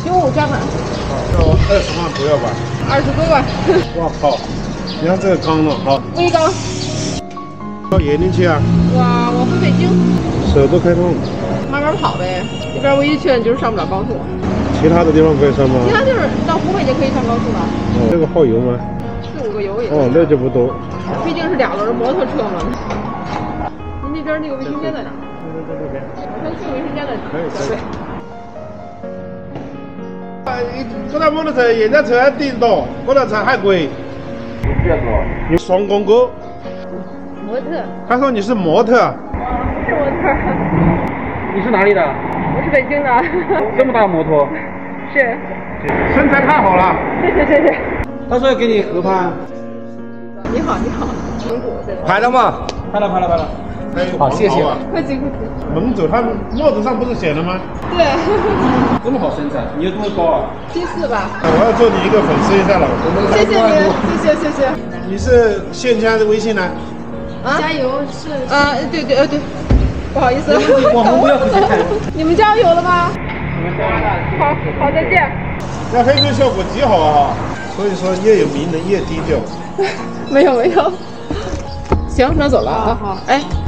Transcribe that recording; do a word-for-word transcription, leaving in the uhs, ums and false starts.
九五加满。 要二十万不要吧？ 二十多万。 我靠！你看这个缸了，好。 微缸。 到盐津去啊？ 哇，我回北京。 手都开痛。 慢慢跑呗，这边唯一缺的就是上不了高速。 其他的地方可以上吗？ 其他地儿到湖北就可以上高速了。 哦，这个耗油吗？ 四五个油也。 哦，那就不多。 毕竟是两轮摩托车嘛。您那边那个卫生间在哪？ 在在这边。 我先去卫生间的。 可以可以。嗰台摩托车现在车还顶多，嗰台车还贵。不要说，你双公哥。 模特。 他说你是模特。 是模特。 你是哪里的？ 我是北京的。 这么大摩托？ 是。 身材太好了。 谢谢谢谢。 他说要给你合拍。 你好你好，盟主对吧？ 拍了吗？拍了拍了拍了。好，谢谢。 快请快请。 盟主他帽子上不是写了吗？ 对。 这么好身材，你有多高啊？ 七四吧。 我要做你一个粉丝一下了。 谢谢您，谢谢谢谢。 你是现加的微信呢？ 啊，加油是啊，对对呃对，不好意思， 我们不要直接看。 你们加油了吗？好，好，再见。 那黑色效果极好啊！所以说越有名人越低调。 没有没有。行，那走了啊。好，哎。